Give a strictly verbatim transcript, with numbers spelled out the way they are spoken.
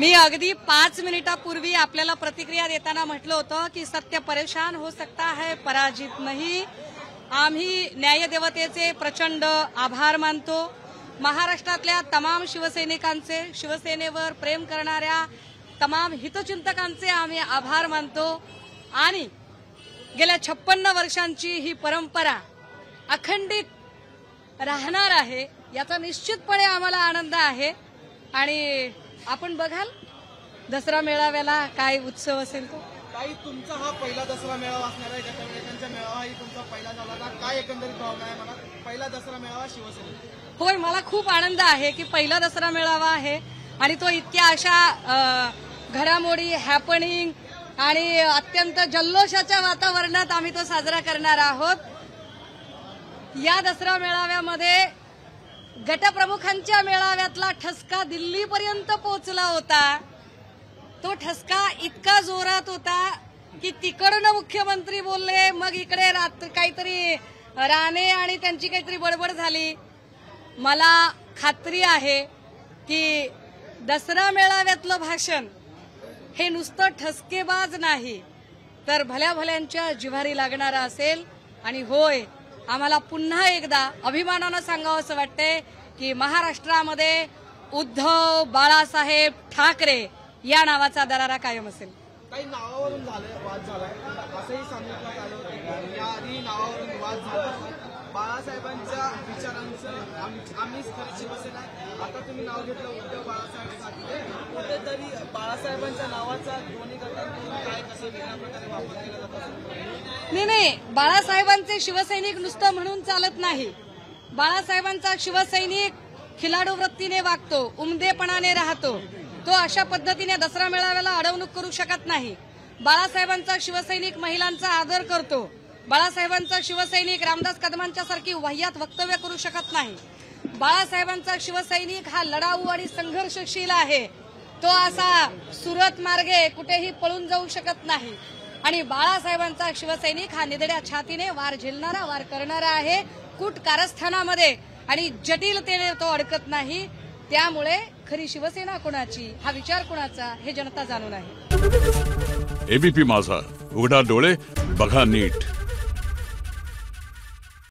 मी अगदी पाच मिनिटापूर्वी आपल्याला प्रतिक्रिया देताना म्हटलं होतं की सत्य परेशान हो सकता है, पराजित नाही। आम्ही न्यायदेवतेचे प्रचंड आभार मानतो। महाराष्ट्रातल्या तमाम शिवसैनिकांचे, शिवसेनेवर प्रेम करणाऱ्या तमाम हितचिंतकांचे आम्ही आभार मानतो आणि गेल्या छप्पन्न वर्षांची ही परंपरा अखंडित राहणार आहे याचा निश्चितपणे आम्हाला आनंद आहे। आणि आपण बघाल दसरा मेळाव्याला काय उत्सव असेल तो। काही तुमचा हा पहिला दसरा मेळावा असणार आहे, गटवेळेचा मेळावा ही तुमचा पहिला झाला ना, काय एकंदरीत भावना आहे मला पहिला दसरा मेळावा शिवसेनेचा? होय, मला खूप आनंद आहे की पहिला दसरा मेळावा आहे आणि तो इतक्या अशा घडामोडी हॅपनिंग आणि अत्यंत जल्लोषाच्या वातावरणात आम्ही तो साजरा करणार आहोत। या दसरा मेळाव्यामध्ये गटप्रमुखांच्या मेळाव्यातला ठसका दिल्लीपर्यंत पोहोचला होता। तो ठसका इतका जोरात होता की तिकडनं मुख्यमंत्री बोलले, मग इकडे काहीतरी राणे आणि त्यांची काहीतरी बडबड झाली। मला खात्री आहे की दसरा मेळाव्यातलं भाषण हे नुसतं ठसकेबाज नाही तर भल्या भल्यांच्या जिव्हारी लागणारा असेल। आणि होय, आम्हाला पुन्हा एकदा अभिमानानं सांगावं असं वाटतंय की महाराष्ट्रामध्ये उद्धव बाळासाहेब ठाकरे या नावाचा दरारा कायम असेल। काही नावावरून झालं वाद झालाय असंही सांगितलं आलं होतं, याआधी नावावरून वाद झाला। बाळासाहेबांच्या विचारांचं आम्हीच खरी शिवसेना आहे, आता तुम्ही नाव घेतलं उद्धव बाळासाहेब ठाकरे, कुठेतरी बाळासाहेबांच्या नावाचा दोन्ही गटांकडून काय कसं वेगळ्या प्रकारे वापर केला जातो? नाही नाही, बाळासाहेबांचे शिवसैनिक नुसतं म्हणून चालत नाही। बाळासाहेबांचा शिवसैनिक खिलाडू वृत्तीने वागतो, उमदेपणाने राहतो। तो अशा पद्धतीने दसरा मेळाव्याला अडवणूक करू शकत नाही। बाळासाहेबांचा शिवसैनिक महिलांचा आदर करतो। बाळासाहेबांचा शिवसैनिक रामदास कदमांच्या सारखी वाह्यात वक्तव्य करू शकत नाही। बाळासाहेबांचा शिवसैनिक हा लढाऊ आणि संघर्षशील आहे। तो असा सुरत मार्गे कुठेही पळून जाऊ शकत नाही। आणि बाळासाहेबांचा शिवसैनिक हा निधड्या छातीने वार झेलणारा, वार करणारा आहे। कूट कारस्थानामध्ये आणि जटिलतेने तो अडकत नाही। त्यामुळे खरी शिवसेना कोणाची, हा विचार कोणाचा हे जनता जाणून आहे। एबीपी माझा, उघडा डोळे बघा नीट।